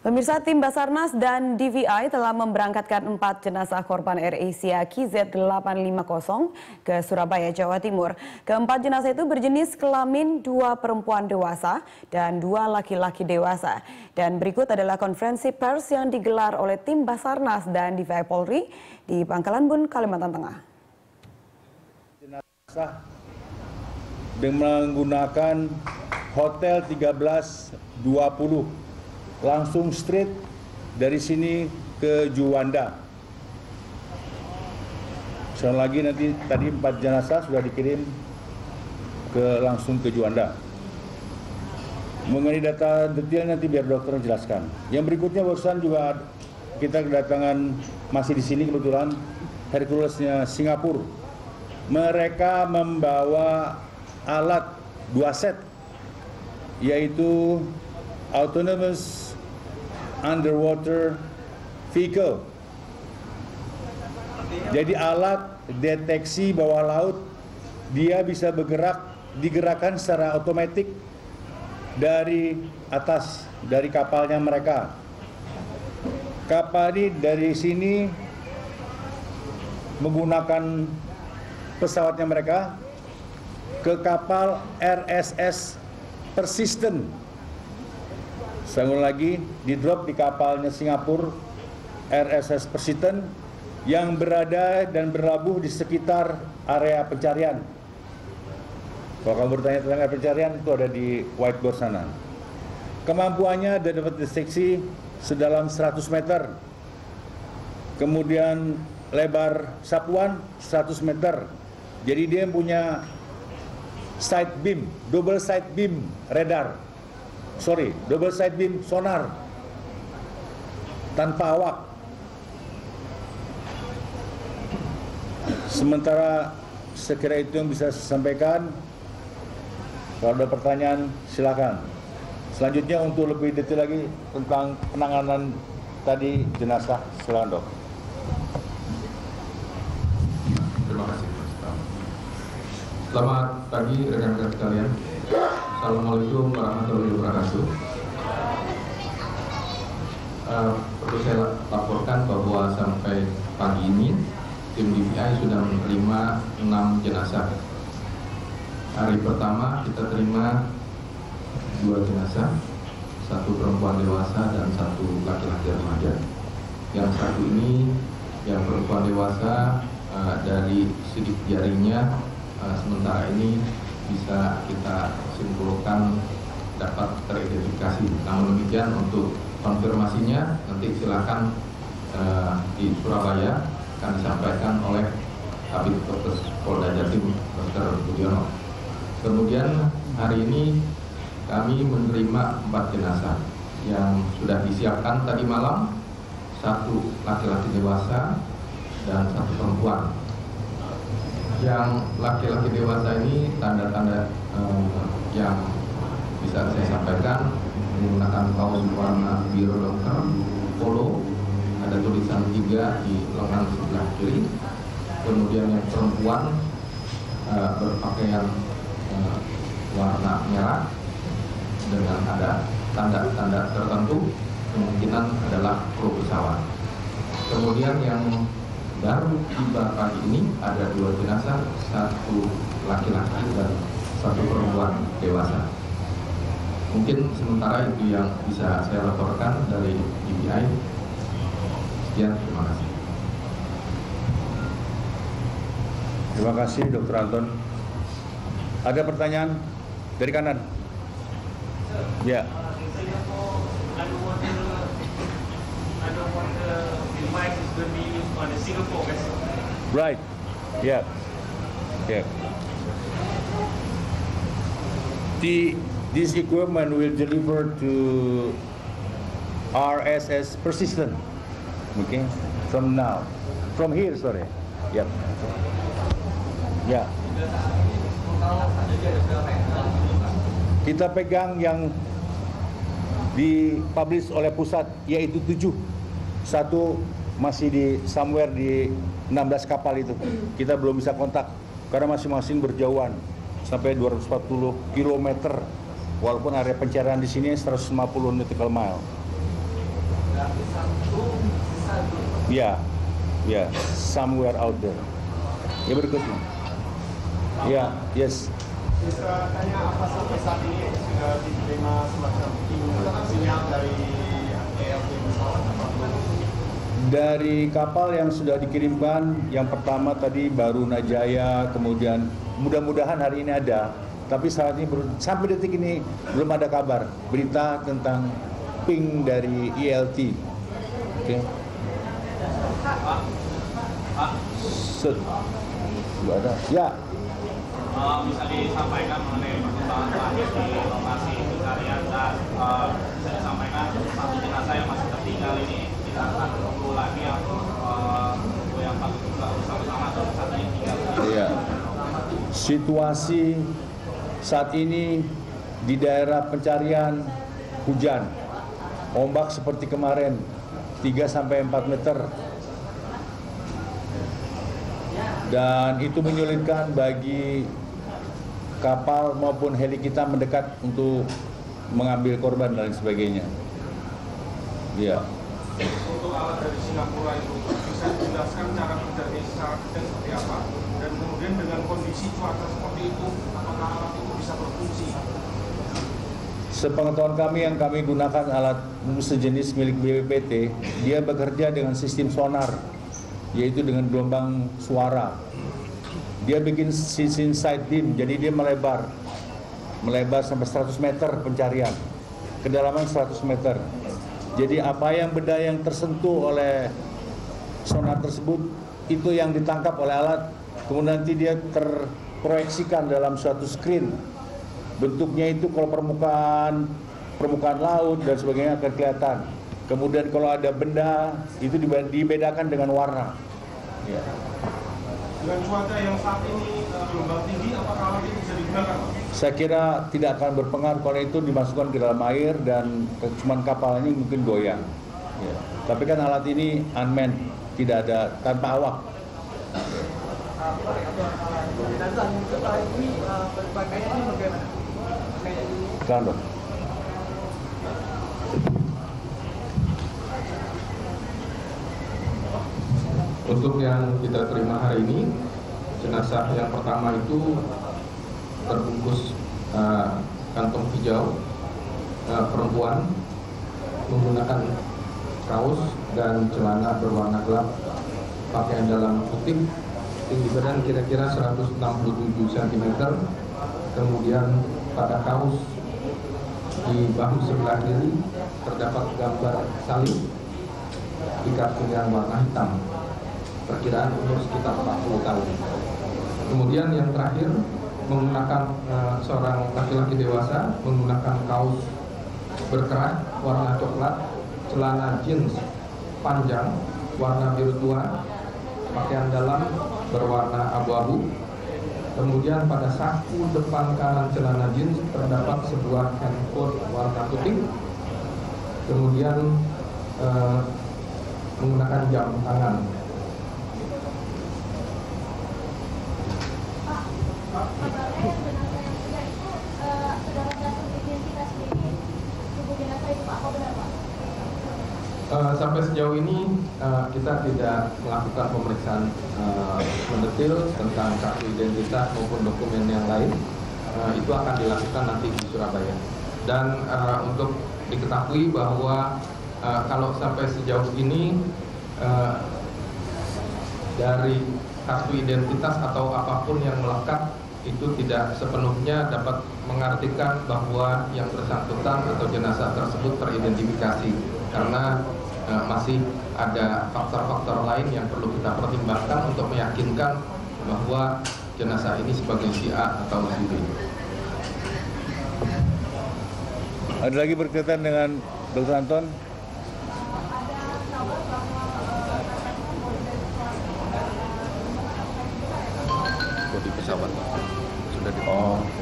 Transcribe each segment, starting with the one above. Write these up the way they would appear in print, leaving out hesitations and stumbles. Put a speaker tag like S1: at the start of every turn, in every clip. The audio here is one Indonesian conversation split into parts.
S1: Pemirsa, tim Basarnas dan DVI telah memberangkatkan 4 jenazah korban AirAsia KZ850 ke Surabaya, Jawa Timur. Keempat jenazah itu berjenis kelamin 2 perempuan dewasa dan 2 laki-laki dewasa. Dan berikut adalah konferensi pers yang digelar oleh tim Basarnas dan DVI Polri di Pangkalan Bun, Kalimantan Tengah.
S2: Jenazah dengan menggunakan Hotel 1320. Langsung straight dari sini ke Juanda. Sekali lagi nanti tadi 4 jenazah sudah dikirim langsung ke Juanda. Mengenai data detail nanti biar dokter jelaskan. Yang berikutnya barusan juga kita kedatangan masih di sini kebetulan Herculesnya Singapura. Mereka membawa alat 2 set yaitu Autonomous Underwater Vehicle. Jadi alat deteksi bawah laut, dia bisa digerakkan secara otomatis dari atas, dari kapalnya mereka. Kapal ini dari sini menggunakan pesawatnya mereka ke kapal RSS Persistent. Saya ulang lagi, di drop di kapalnya Singapura RSS Persistent yang berada dan berlabuh di sekitar area pencarian. Kalau kamu bertanya tentang area pencarian, itu ada di whiteboard sana. Kemampuannya dapat deteksi sedalam 100 meter. Kemudian lebar sapuan 100 meter. Jadi dia punya side beam, double side beam radar. Double side beam sonar tanpa awak. Sementara sekira itu yang bisa saya sampaikan. Kalau ada pertanyaan silakan. Selanjutnya untuk lebih detail lagi tentang penanganan tadi jenazah, silakan dok.
S3: Terima kasih. Selamat pagi rekan-rekan sekalian. Assalamualaikum warahmatullahi wabarakatuh. Perlu saya laporkan bahwa sampai pagi ini tim DVI sudah menerima 6 jenazah. Hari pertama kita terima 2 jenazah, 1 perempuan dewasa dan 1 laki-laki remaja. Yang satu ini, yang perempuan dewasa, dari sidik jarinya sementara ini bisa kita simpulkan dapat teridentifikasi. Namun demikian untuk konfirmasinya nanti silakan di Surabaya akan disampaikan oleh Kabid Dokes Polda Jatim Dr. Budiono. Kemudian hari ini kami menerima 4 jenazah yang sudah disiapkan tadi malam, 1 laki-laki dewasa dan 1 perempuan. Yang laki-laki dewasa ini tanda-tanda yang bisa saya sampaikan menggunakan kaos warna biru lengkap, polo, ada tulisan 3 di lengan sebelah kiri. Kemudian yang perempuan berpakaian warna merah dengan ada tanda-tanda tertentu, kemungkinan adalah kru pesawat. Kemudian yang baru tiba pagi ini ada 2 jenazah, 1 laki-laki dan 1 perempuan dewasa. Mungkin sementara itu yang bisa saya laporkan dari DVI. Sekian, terima kasih.
S2: Terima kasih Dr. Anton. Ada pertanyaan dari kanan? Ya.
S4: Device is going to be used on the Singapore vessel.
S2: Right. Yeah. Yeah. This equipment will deliver to RSS Persistent. Okay. From here, sorry. Yep. Ya. Kita pegang yang dipublish oleh pusat yaitu 7. 1 masih di somewhere di 16 kapal itu. Kita belum bisa kontak karena masing-masing berjauhan sampai 240 km. Walaupun area pencarian di sini 150 nautical mile. Ya, somewhere out there. Ya, berikutnya. Ya, yes.
S5: Bisa tanya apa sampai saat ini sudah diterima semacam sinyal dari ELT pesawat apa?
S2: Dari kapal yang sudah dikirimkan, yang pertama tadi Barunajaya, kemudian mudah-mudahan hari ini ada. Tapi saat ini sampai detik ini belum ada kabar berita tentang ping dari ELT. Oke. Set. Tidak ada. Ya.
S4: Bisa disampaikan mengenai perkembangan terakhir di lokasi pencarian dan bisa disampaikan satu jenazah yang masih tertinggal ini kita akan tunggu lagi yang bersama-sama atau satu yang tinggal.
S2: Iya. Situasi saat ini di daerah pencarian hujan, ombak seperti kemarin 3-4 meter, dan itu menyulitkan bagi kapal maupun heli kita mendekat untuk mengambil korban dan sebagainya. Ya.
S5: Untuk alat dari Singapura itu bisa dijelaskan cara kerjanya secara detail seperti apa, dan kemudian dengan kondisi cuaca seperti itu apakah alat itu bisa berfungsi?
S2: Sepengetahuan kami yang kami gunakan alat sejenis milik BPPT, dia bekerja dengan sistem sonar, yaitu dengan gelombang suara. Dia bikin sistem side beam, jadi dia melebar sampai 100 meter pencarian, kedalaman 100 meter. Jadi apa yang benda yang tersentuh oleh sonar tersebut itu yang ditangkap oleh alat, kemudian nanti dia terproyeksikan dalam suatu screen. Bentuknya itu kalau permukaan laut dan sebagainya akan kelihatan. Kemudian kalau ada benda itu dibedakan dengan warna. Ya.
S5: Dengan cuaca yang saat ini gelombang tinggi, apakah alat ini bisa digunakan?
S2: Saya kira tidak akan berpengaruh kalau itu dimasukkan ke dalam air dan cuman kapal ini mungkin goyang. Ya. Tapi kan alat ini unmanned, tidak ada, tanpa awak. Claro.
S3: Untuk yang kita terima hari ini, jenazah yang pertama itu terbungkus kantong hijau, perempuan menggunakan kaos dan celana berwarna gelap, pakaian dalam putih, tinggi badan kira-kira 167 cm, kemudian pada kaos di bahu sebelah kiri terdapat gambar salib, ikat pinggang warna hitam, perkiraan umur sekitar 40 tahun. Kemudian yang terakhir menggunakan seorang laki-laki dewasa menggunakan kaos berkerah warna coklat, celana jeans panjang warna biru tua, pakaian dalam berwarna abu-abu. Kemudian pada saku depan kanan celana jeans terdapat sebuah handphone warna putih. Kemudian menggunakan jam tangan. Sampai sejauh ini kita tidak melakukan pemeriksaan mendetil tentang kartu identitas maupun dokumen yang lain. Itu akan dilakukan nanti di Surabaya. Dan untuk diketahui bahwa kalau sampai sejauh ini dari kartu identitas atau apapun yang melekat itu tidak sepenuhnya dapat mengartikan bahwa yang bersangkutan atau jenazah tersebut teridentifikasi, karena masih ada faktor-faktor lain yang perlu kita pertimbangkan untuk meyakinkan bahwa jenazah ini sebagai si A atau si B.
S2: Ada lagi berkaitan dengan Dr. Anton?
S3: Di pesawat sudah di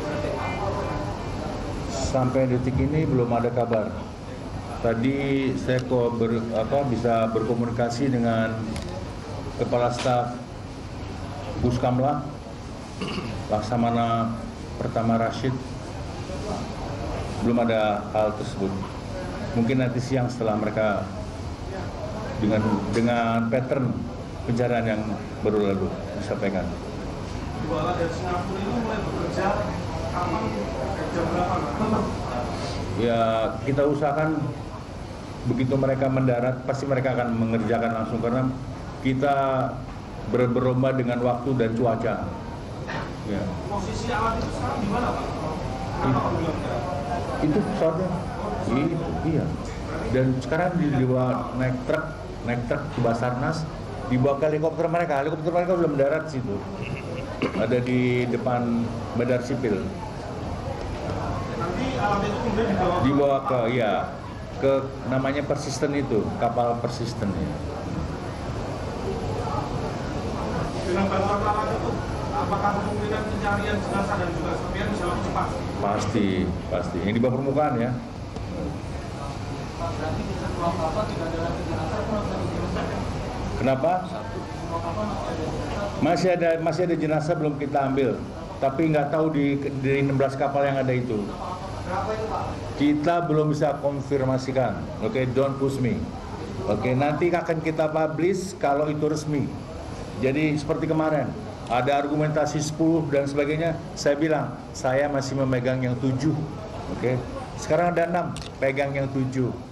S2: Sampai detik ini belum ada kabar. Tadi saya bisa berkomunikasi dengan Kepala Staf Puskamla Laksamana Pertama Rashid. Belum ada hal tersebut. Mungkin nanti siang setelah mereka dengan pattern pencarian yang baru lalu disampaikan.
S5: Dua dari Singapura ini mulai bekerja kapan, jam berapa?
S2: Ya, kita usahakan begitu mereka mendarat pasti mereka akan mengerjakan langsung karena kita berlomba dengan waktu dan cuaca. Ya.
S5: Posisi alat itu sekarang di mana, Pak? Kenapa belum mendarat?
S2: Itu pesawatnya. Iya. Dan sekarang dibawa naik truk ke Basarnas, dibawa ke helikopter mereka belum mendarat di situ. Ada di depan Badar Sipil.
S5: Nanti alat itu kemudian
S2: Dibawa ke namanya Persisten itu, kapal Persisten ya.
S5: Dengan bantuan alat itu, apakah kemungkinan pencarian jenazah dan juga serpihan bisa lebih cepat?
S2: Pasti. Yang di bawah permukaan ya.
S5: Berarti di sebuah kapal tidak ada lagi jenazah, kurang dari jenazah.
S2: Kenapa? Masih ada jenazah belum kita ambil, tapi nggak tahu di 16 kapal yang ada itu.
S5: Berapa itu, Pak?
S2: Kita belum bisa konfirmasikan. Oke, don't push me. Oke, nanti akan kita publish kalau itu resmi. Jadi seperti kemarin, ada argumentasi 10 dan sebagainya, saya bilang, saya masih memegang yang 7. Oke, sekarang ada 6, pegang yang 7.